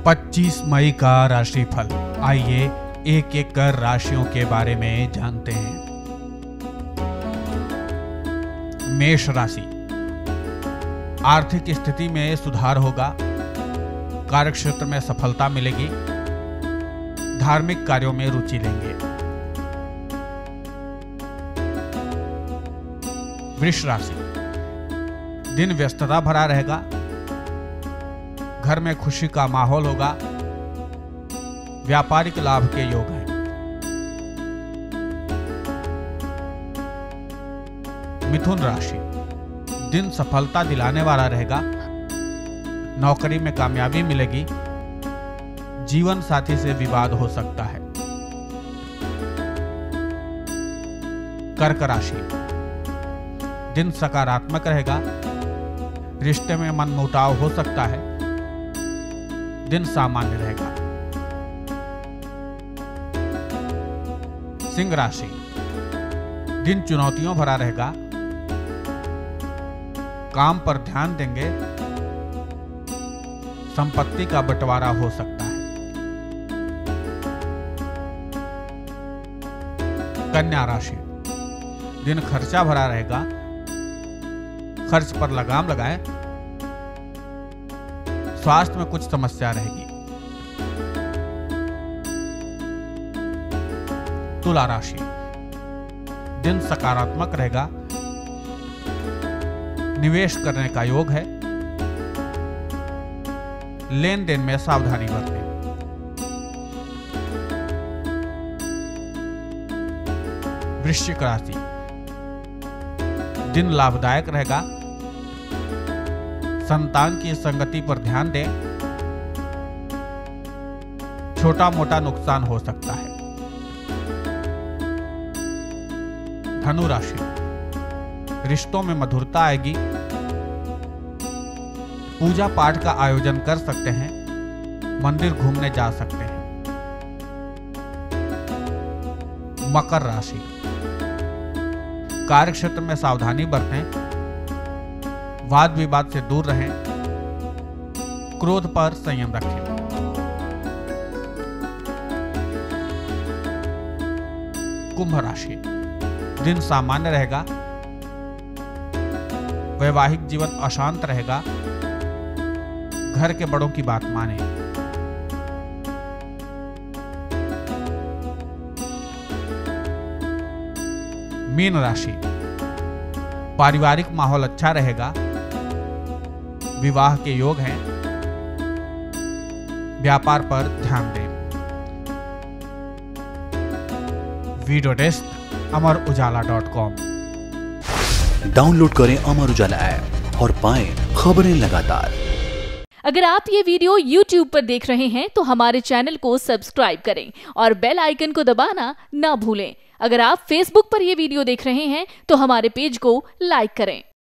25 मई का राशिफल। आइए एक एक कर राशियों के बारे में जानते हैं। मेष राशि, आर्थिक स्थिति में सुधार होगा, कार्यक्षेत्र में सफलता मिलेगी, धार्मिक कार्यों में रुचि लेंगे। वृष राशि, दिन व्यस्तता भरा रहेगा, घर में खुशी का माहौल होगा, व्यापारिक लाभ के योग हैं। मिथुन राशि, दिन सफलता दिलाने वाला रहेगा, नौकरी में कामयाबी मिलेगी, जीवन साथी से विवाद हो सकता है। कर्क राशि, दिन सकारात्मक रहेगा, रिश्ते में मनमुटाव हो सकता है, दिन सामान्य रहेगा। सिंह राशि, दिन चुनौतियों भरा रहेगा, काम पर ध्यान देंगे, संपत्ति का बंटवारा हो सकता है। कन्या राशि, दिन खर्चा भरा रहेगा, खर्च पर लगाम लगाएं, स्वास्थ्य में कुछ समस्या रहेगी। तुला राशि, दिन सकारात्मक रहेगा, निवेश करने का योग है, लेन देन में सावधानी बरतें। वृश्चिक राशि, दिन लाभदायक रहेगा, संतान की संगति पर ध्यान दें, छोटा मोटा नुकसान हो सकता है। धनु राशि, रिश्तों में मधुरता आएगी, पूजा पाठ का आयोजन कर सकते हैं, मंदिर घूमने जा सकते हैं। मकर राशि, कार्यक्षेत्र में सावधानी बरतें, वाद विवाद से दूर रहें, क्रोध पर संयम रखें। कुंभ राशि, दिन सामान्य रहेगा, वैवाहिक जीवन अशांत रहेगा, घर के बड़ों की बात मानें। मीन राशि, पारिवारिक माहौल अच्छा रहेगा, विवाह के योग हैं, व्यापार पर ध्यान दें। Video desk अमरउजाला.com। डाउनलोड करें अमर उजाला ऐप और पाएं खबरें लगातार। अगर आप ये वीडियो YouTube पर देख रहे हैं तो हमारे चैनल को सब्सक्राइब करें और बेल आइकन को दबाना ना भूलें। अगर आप Facebook पर ये वीडियो देख रहे हैं तो हमारे पेज को लाइक करें।